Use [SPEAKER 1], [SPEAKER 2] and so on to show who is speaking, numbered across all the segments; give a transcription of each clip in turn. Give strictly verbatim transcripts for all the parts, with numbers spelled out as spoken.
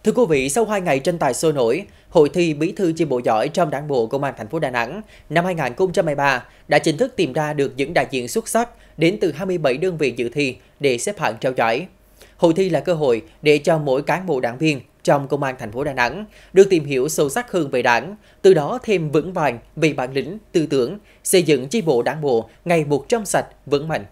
[SPEAKER 1] Thưa quý vị, sau hai ngày tranh tài sôi nổi, Hội thi Bí thư chi bộ giỏi trong Đảng bộ Công an thành phố Đà Nẵng năm hai nghìn không trăm hai mươi ba đã chính thức tìm ra được những đại diện xuất sắc đến từ hai mươi bảy đơn vị dự thi để xếp hạng trao giải. Hội thi là cơ hội để cho mỗi cán bộ đảng viên trong Công an thành phố Đà Nẵng được tìm hiểu sâu sắc hơn về Đảng, từ đó thêm vững vàng về bản lĩnh, tư tưởng, xây dựng chi bộ Đảng bộ ngày một trong sạch, vững mạnh.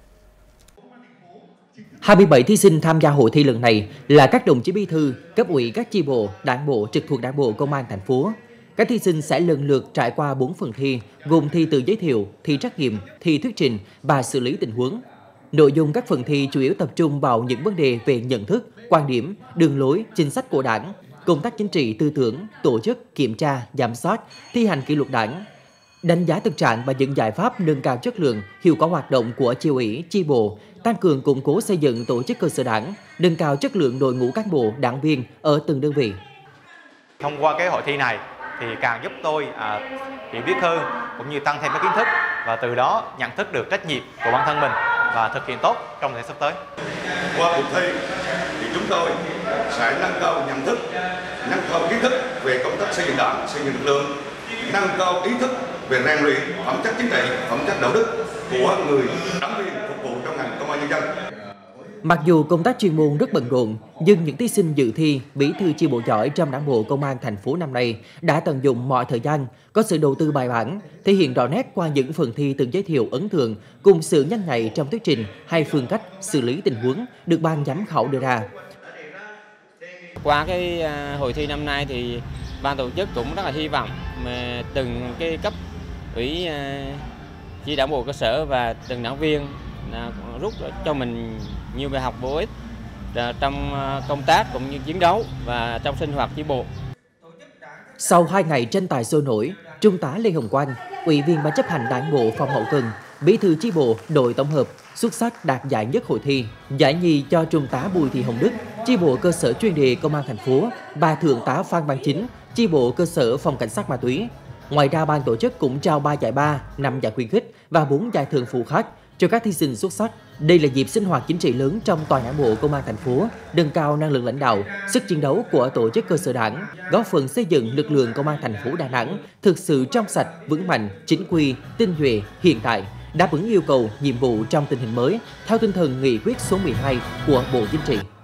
[SPEAKER 1] hai mươi bảy thí sinh tham gia hội thi lần này là các đồng chí bí thư, cấp ủy các chi bộ, đảng bộ trực thuộc Đảng bộ Công an thành phố. Các thí sinh sẽ lần lượt trải qua bốn phần thi, gồm thi tự giới thiệu, thi trắc nghiệm, thi thuyết trình và xử lý tình huống. Nội dung các phần thi chủ yếu tập trung vào những vấn đề về nhận thức, quan điểm, đường lối, chính sách của Đảng, công tác chính trị tư tưởng, tổ chức, kiểm tra, giám sát, thi hành kỷ luật Đảng, đánh giá thực trạng và những giải pháp nâng cao chất lượng, hiệu quả hoạt động của chi ủy, chi bộ, tăng cường củng cố xây dựng tổ chức cơ sở Đảng, nâng cao chất lượng đội ngũ cán bộ, đảng viên ở từng đơn vị.
[SPEAKER 2] Thông qua cái hội thi này thì càng giúp tôi à, hiểu biết hơn cũng như tăng thêm cái kiến thức và từ đó nhận thức được trách nhiệm của bản thân mình và thực hiện tốt trong thời gian sắp tới.
[SPEAKER 3] Qua cuộc thi thì chúng tôi sẽ nâng cao nhận thức, nâng cao kiến thức về công tác xây dựng Đảng, xây dựng lực lượng, nâng cao ý thức về rèn luyện phẩm chất chính trị, phẩm chất đạo đức của người đảng viên phục vụ trong ngành công an nhân dân.
[SPEAKER 1] Mặc dù công tác chuyên môn rất bận rộn, nhưng những thí sinh dự thi Bí thư chi bộ giỏi trong Đảng bộ Công an thành phố năm nay đã tận dụng mọi thời gian, có sự đầu tư bài bản, thể hiện rõ nét qua những phần thi tự giới thiệu ấn tượng cùng sự nhanh nhạy trong thuyết trình hay phương cách xử lý tình huống được ban giám khảo đưa ra.
[SPEAKER 4] Qua cái hội thi năm nay thì ban tổ chức cũng rất là hy vọng mà từng cái cấp ủy chi đảng bộ cơ sở và từng đảng viên rút cho mình nhiều bài học bổ ích trong công tác cũng như chiến đấu và trong sinh hoạt chi bộ.
[SPEAKER 1] Sau hai ngày tranh tài sôi nổi, Trung tá Lê Hồng Quang, Ủy viên Ban chấp hành Đảng bộ phòng hậu cần, Bí thư chi bộ đội tổng hợp xuất sắc đạt giải nhất hội thi. Giải nhì cho Trung tá Bùi Thị Hồng Đức, chi bộ cơ sở chuyên đề Công an thành phố, và Thượng tá Phan Văn Chính, chi bộ cơ sở phòng cảnh sát ma túy. Ngoài ra, ban tổ chức cũng trao ba giải ba, năm giải khuyến khích và bốn giải thưởng phụ khác cho các thí sinh xuất sắc. Đây là dịp sinh hoạt chính trị lớn trong toàn Đảng bộ Công an thành phố, nâng cao năng lực lãnh đạo, sức chiến đấu của tổ chức cơ sở Đảng, góp phần xây dựng lực lượng Công an thành phố Đà Nẵng thực sự trong sạch, vững mạnh, chính quy, tinh nhuệ, hiện đại, đáp ứng yêu cầu, nhiệm vụ trong tình hình mới theo tinh thần nghị quyết số mười hai của Bộ Chính trị.